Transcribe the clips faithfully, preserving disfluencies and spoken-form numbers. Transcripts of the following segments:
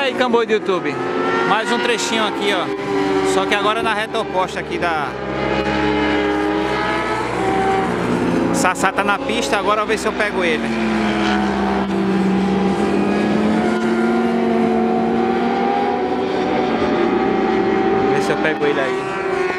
aí, Camboy do YouTube, mais um trechinho aqui, ó. Só que agora na reta oposta aqui da... Sassá tá na pista, agora eu vou ver se eu pego ele. Vou ver se eu pego ele aí.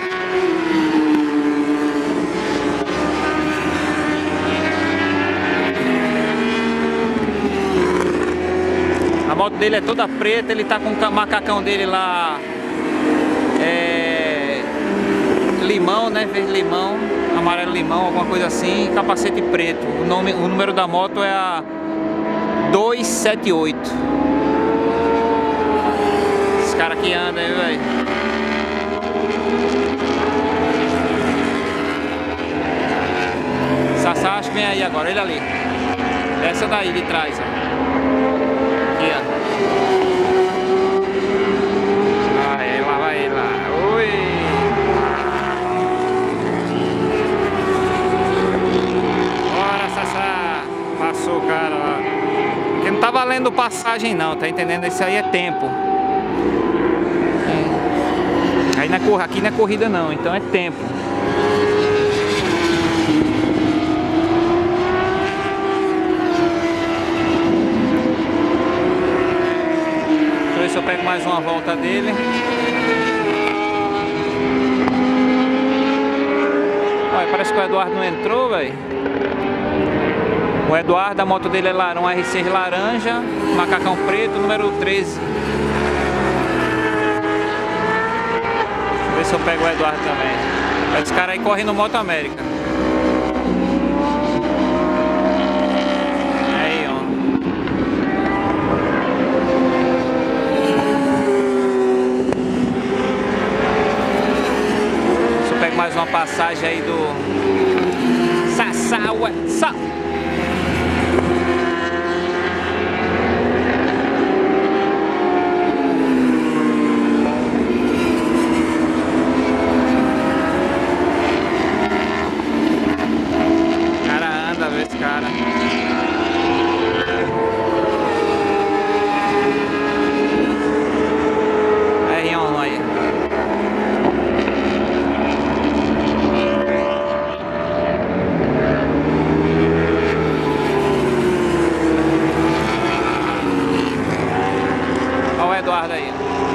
A moto dele é toda preta, ele tá com o macacão dele lá, é, limão, né, verde limão, amarelo limão, alguma coisa assim, capacete preto. O, nome, o número da moto é a duzentos e setenta e oito. Esse cara aqui anda aí, velho. Sassá acho que vem aí agora, ele ali. Essa daí de trás, ó. Aqui, ó. Vai lá, vai lá. Oi! Bora, Sassá! Passou o cara lá. Porque não tá valendo passagem não, tá entendendo? Isso aí é tempo. É. Aí na, aqui não é corrida não, então é tempo. Deixa eu pego mais uma volta dele. Olha, parece que o Eduardo não entrou, velho. O Eduardo, a moto dele é laranja, um R seis laranja, macacão preto, número treze. Deixa eu ver se eu pego o Eduardo também. Esse cara aí corre no Moto América. Mais uma passagem aí do Sassá, what's up? O cara anda, vê esse cara. R um aí. Eduardo aí.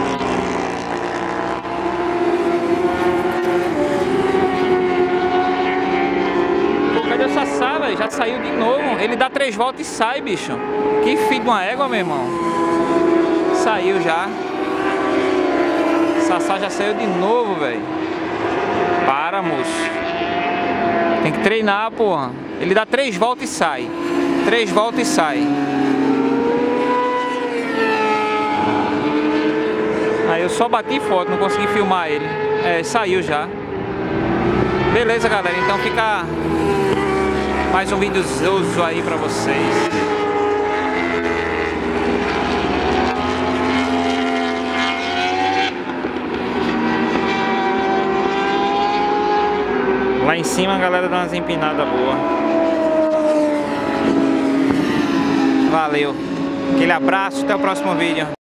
Pô, cadê o Sassá, velho? Já saiu de novo. Ele dá três voltas e sai, bicho. Que filho de uma égua, meu irmão. Saiu já. Sassá já saiu de novo, velho. Para, moço. Tem que treinar, porra. Ele dá três voltas e sai. Três voltas e sai. Aí eu só bati foto, não consegui filmar ele. É, saiu já. Beleza, galera, então fica mais um videozoso aí pra vocês. Lá em cima a galera dá umas empinadas boas. Valeu. Aquele abraço, até o próximo vídeo.